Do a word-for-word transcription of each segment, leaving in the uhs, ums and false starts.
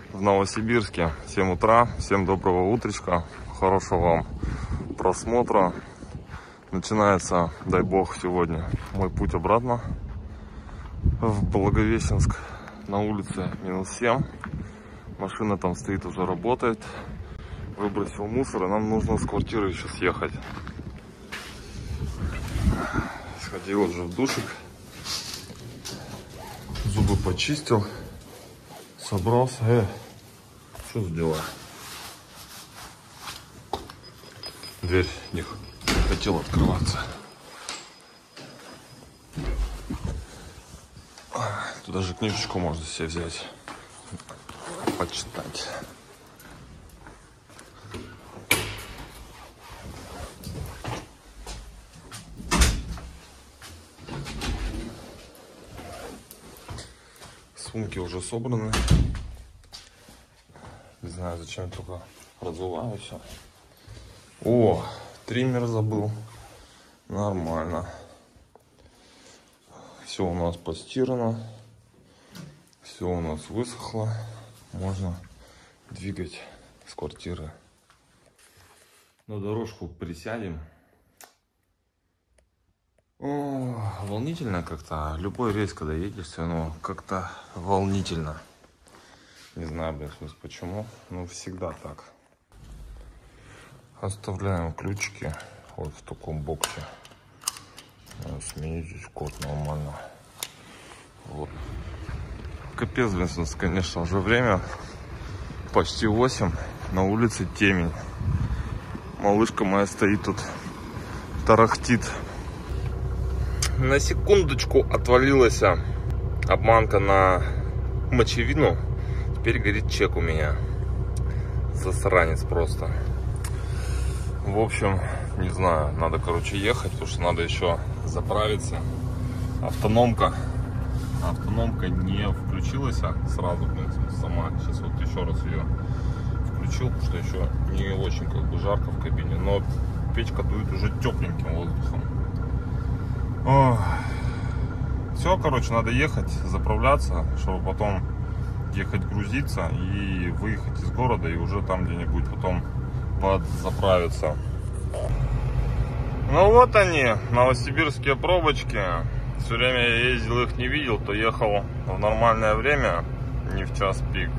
в Новосибирске. семь утра. Всем доброго утречка. Хорошего вам просмотра. Начинается, дай бог, сегодня мой путь обратно в Благовещенск. На улице минус семь. Машина там стоит, уже работает. Выбросил мусор, и нам нужно с квартиры еще съехать. Сходил уже в душик. Зубы почистил. Собрался. Э, что за дела? Дверь не хотела открываться. Тут даже книжечку можно себе взять, почитать. Сумки уже собраны. Не знаю, зачем, только разуваю все. О, триммер забыл. Нормально. Все у нас постирано. Все у нас высохло. Можно двигать с квартиры. На дорожку присядем. О, волнительно как-то. Любой рейс, когда едешь, все равно как-то волнительно. Не знаю, блин, почему, но всегда так. Оставляем ключики вот в таком боксе. Сменить здесь код нормально. Вот. Капец, блин, конечно, уже время почти восемь. На улице темень. Малышка моя стоит тут, тарахтит. На секундочку отвалилась обманка на мочевину. Теперь горит чек у меня. Засранец просто. В общем, не знаю, надо, короче, ехать, потому что надо еще заправиться. Автономка. Автономка не включилась сразу, блин, сама. Сейчас вот еще раз ее включил, потому что еще не очень как бы жарко в кабине. Но печка дует уже тепленьким воздухом. Ох. Все, короче, надо ехать, заправляться, чтобы потом ехать грузиться и выехать из города, и уже там где-нибудь потом подзаправиться. Ну вот они, новосибирские пробочки. Все время я ездил, их не видел, то ехал в нормальное время, не в час пик.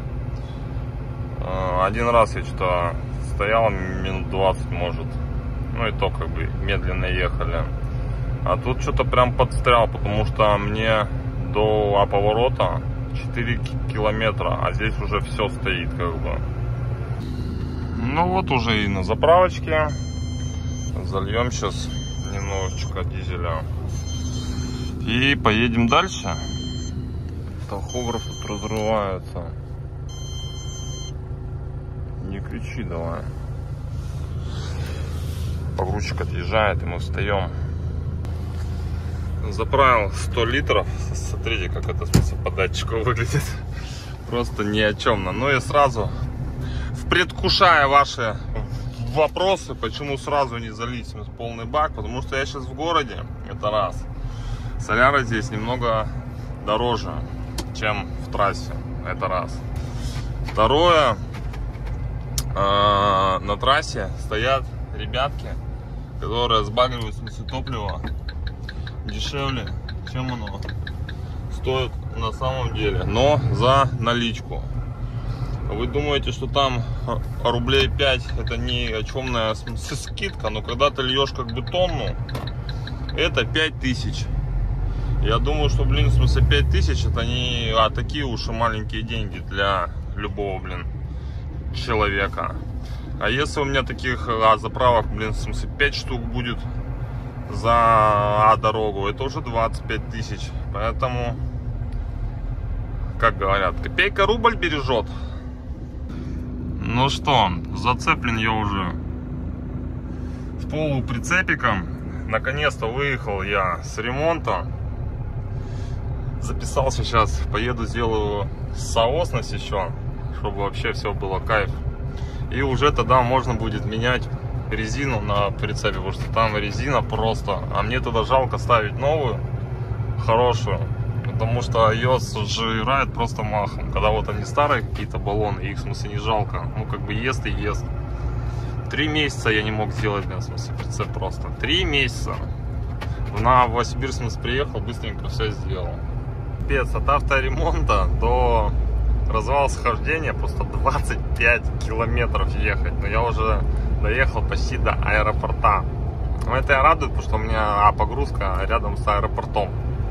Один раз я что-то стоял минут двадцать, может. Ну и то как бы медленно ехали. А тут что-то прям подстрял, потому что мне до поворота четыре километра, а здесь уже все стоит как бы. Ну вот уже и на заправочке. Зальем сейчас немножечко дизеля. И поедем дальше. Тахограф тут разрывается. Не кричи давай. Погрузчик отъезжает, и мы встаем. Заправил сто литров. Смотрите, как это по датчику выглядит. Просто ни о чем. Ну и сразу, предвкушая ваши вопросы, почему сразу не залить полный бак, потому что я сейчас в городе, это раз. Соляра здесь немного дороже, чем в трассе, это раз. Второе, э, на трассе стоят ребятки, которые сбагривают смысл топлива дешевле, чем оно стоит на самом деле, но за наличку. Вы думаете, что там рублей пять это ни о чемная скидка, но когда ты льешь как бы тонну, это пять тысяч. Я думаю, что, блин, в смысле пять тысяч это не а такие уж и маленькие деньги для любого, блин, человека. А если у меня таких а, заправок, блин, в смысле пять штук будет за а, дорогу, это уже двадцать пять тысяч. Поэтому, как говорят, копейка рубль бережет. Ну что, зацеплен я уже с полуприцепиком. Наконец-то выехал я с ремонта. Записался сейчас, поеду сделаю соосность еще, чтобы вообще все было кайф. И уже тогда можно будет менять резину на прицепе, потому что там резина просто. А мне тогда жалко ставить новую, хорошую. потому что iOS сжирает просто махом. Когда вот они старые какие-то баллоны, их в смысле не жалко. Ну как бы ест и ест. Три месяца я не мог сделать, в смысле, прицеп просто. Три месяца. На Новосибирск, в смысле, приехал, быстренько все сделал. Пец, от авторемонта до развала схождения просто двадцать пять километров ехать. Но я уже доехал почти до аэропорта. Но это я радует, потому что у меня а, погрузка рядом с аэропортом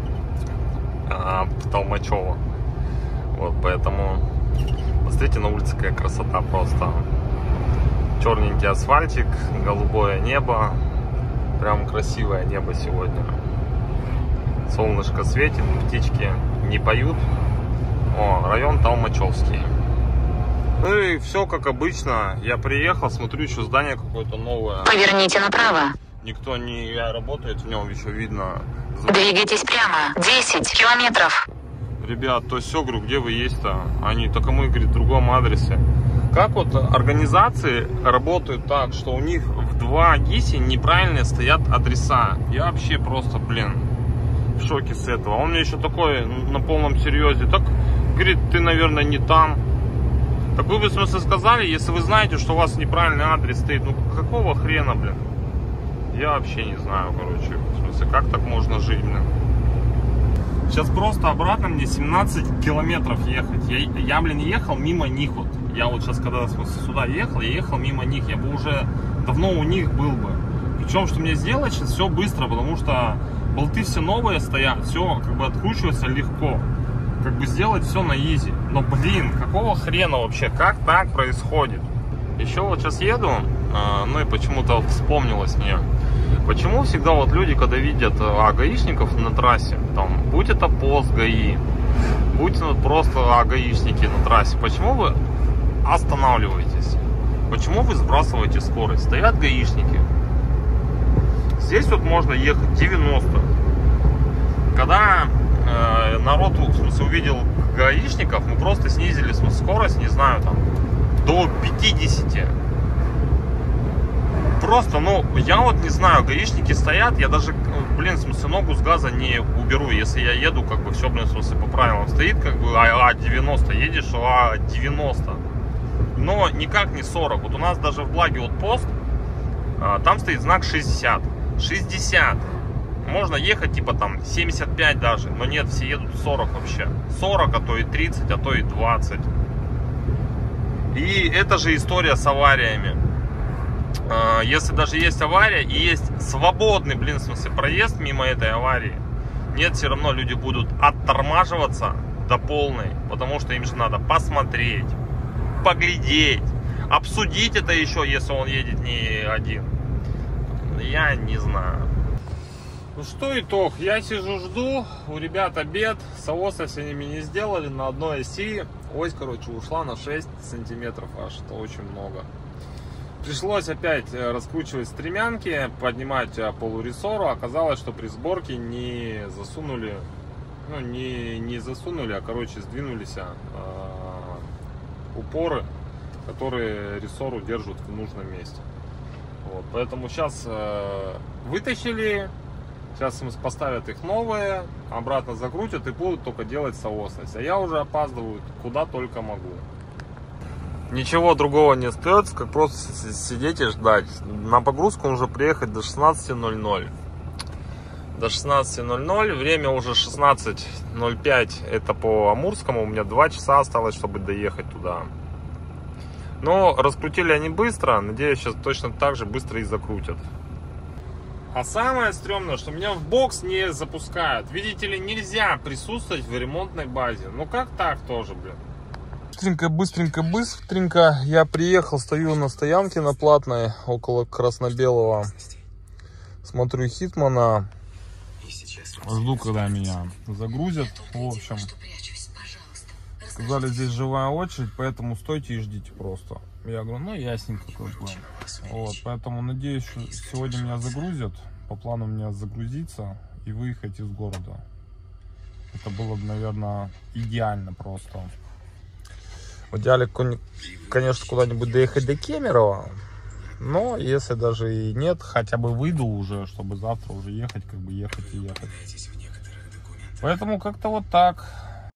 а, в Толмачево. Вот, поэтому посмотрите, на улице какая красота просто. Черненький асфальтик, голубое небо. Прям красивое небо сегодня. Солнышко светит, птички не поют. О, район Толмачевский. Ну и все как обычно. Я приехал, смотрю, еще здание какое-то новое. Поверните направо. Никто не работает в нем, еще видно. Двигайтесь прямо. десять километров. Ребят, то все, говорю, где вы есть-то? Они, только мы, говорит, в другом адресе. Как вот организации работают так, что у них в два ГИСе неправильно стоят адреса? Я вообще просто, блин, в шоке с этого. Он мне еще такой на полном серьезе. Так, говорит, ты, наверное, не там. Так вы бы, в смысле, сказали, если вы знаете, что у вас неправильный адрес стоит, ну какого хрена, блин? Я вообще не знаю, короче, в смысле, как так можно жить, блин? Сейчас просто обратно мне семнадцать километров ехать. Я, я, блин, ехал мимо них вот. Я вот сейчас, когда в смысле, сюда ехал, я ехал мимо них. Я бы уже давно у них был бы. Причем, что мне сделать сейчас все быстро, потому что болты все новые стоят, все как бы откручивается легко. Как бы сделать все на изи. Но, блин, какого хрена вообще? Как так происходит? Еще вот сейчас еду, э, ну и почему-то вот вспомнилось мне. Почему всегда вот люди, когда видят а, гаишников на трассе, там, будь это пост ГАИ, будь это просто а, гаишники на трассе, почему вы останавливаетесь? Почему вы сбрасываете скорость? Стоят гаишники. Здесь вот можно ехать девяносто. Когда э, народ, в смысле, увидел гаишников, мы просто снизили, в смысле, скорость, не знаю, там, до пятидесяти. Просто, ну, я вот не знаю, гаишники стоят, я даже, блин, в смысле, ногу с газа не уберу, если я еду, как бы, все, блин, в смысле, по правилам стоит, как бы, а девяносто, едешь, а девяносто, но никак не сорок. Вот у нас даже в Благе вот пост, а, там стоит знак шестьдесят, шестьдесят, можно ехать, типа, там, семьдесят пять даже, но нет, все едут сорок вообще, сорок, а то и тридцать, а то и двадцать. И это же история с авариями. Если даже есть авария и есть свободный, блин, в смысле, проезд мимо этой аварии, нет, все равно люди будут оттормаживаться до полной, потому что им же надо посмотреть, поглядеть, обсудить это еще, если он едет не один. Я не знаю. Ну что, итог, я сижу, жду, у ребят обед, соос, если они мне не сделали, на одной оси ось, короче, ушла на шесть сантиметров аж, это очень много. Пришлось опять раскручивать стремянки, поднимать полурессору. Оказалось, что при сборке не засунули, ну не, не засунули, а короче сдвинулись э, упоры, которые рессору держат в нужном месте. Вот, поэтому сейчас э, вытащили, сейчас поставят их новые, обратно закрутят и будут только делать соосность. А я уже опаздываю куда только могу. Ничего другого не остается, как просто сидеть и ждать. На погрузку нужно приехать до шестнадцати ноль-ноль. До шестнадцати ноль-ноль. Время уже шестнадцать ноль пять. Это по Амурскому. У меня два часа осталось, чтобы доехать туда. Но раскрутили они быстро. Надеюсь, сейчас точно так же быстро и закрутят. А самое стрёмное, что меня в бокс не запускают. Видите ли, нельзя присутствовать в ремонтной базе. Ну как так тоже, блин? Быстренько, быстренько, быстренько я приехал, стою на стоянке на Платной, около Красно-Белого. Смотрю Хитмана. Жду, когда меня загрузят. В общем, сказали, здесь живая очередь, поэтому стойте и ждите просто. Я говорю, ну ясненько, как бы. Вот, поэтому надеюсь, что сегодня меня загрузят. По плану меня загрузиться и выехать из города. Это было бы, наверное, идеально просто. В идеале, конечно, куда-нибудь доехать до Кемерово. Но если даже и нет, хотя бы выйду уже, чтобы завтра уже ехать, как бы ехать и ехать. Поэтому как-то вот так.